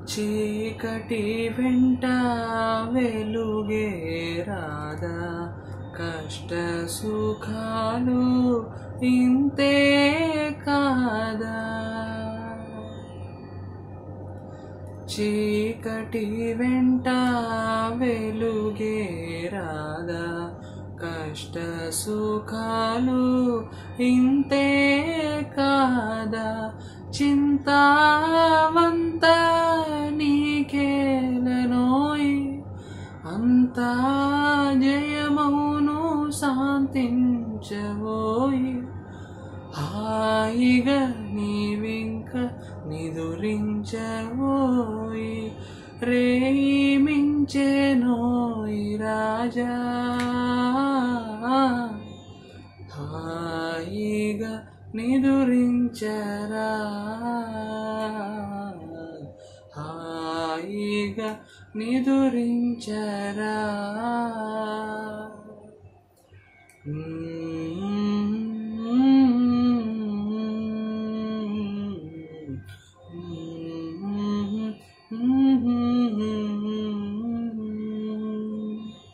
చీకటి వెంట వెలుగే రాదా, కష్ట సుఖాలు ఇంతే కాదా. చీకటి వెంట వెలుగే రాదా, కష్ట సుఖాలు ఇంతే కాదా. చింతావంత నీకేలనోయ్, అంతా జయమౌను శాంతించవోయ్. హాయిగా నీవింక నిదురించవోయ్, ప్రేమించెనోయ్ రాజా. హాయిగా నిదురించరా, హాయిగా నిదురించరా.